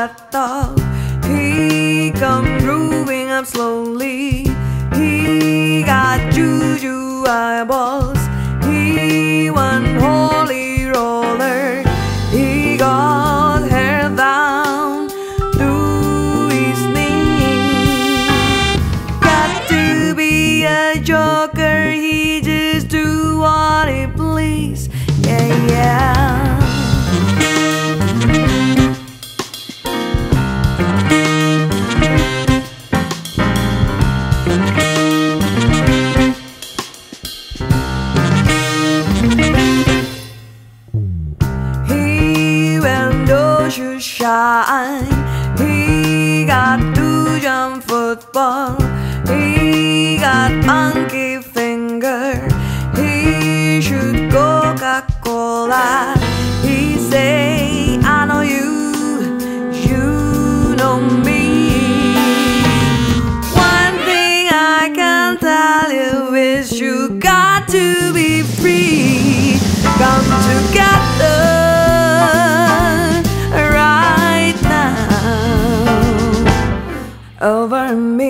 that dog. He come grooving up slowly. He got juju eyeballs. He went holy roller. He got hair down to his knee. Got to be a joker. He just do what he please. Yeah, yeah. He went no shoe shine. He got to jump football. He got monkey finger. He shoot Coca-Cola. He say, I know you, you know me. One thing I can tell you is you got to be free. Come together right now over me.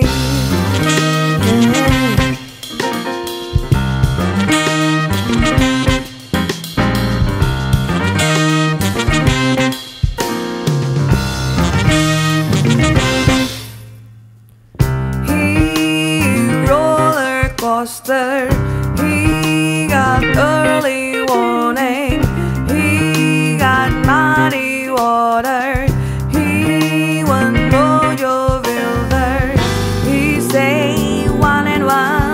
He got early warning. He got muddy water. He went mojo builder. He say 1 and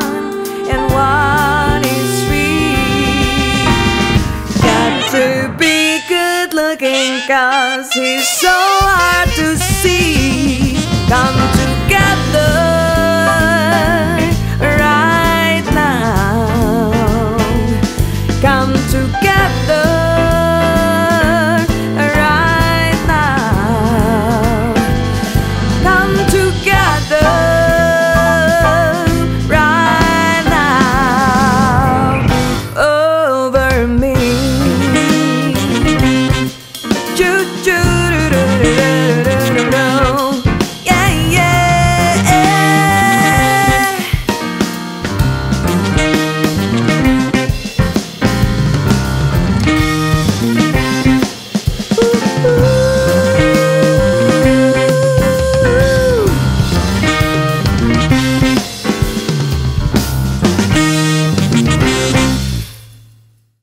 1 is 3. Got to be good looking 'cause he's so hard to see. Come together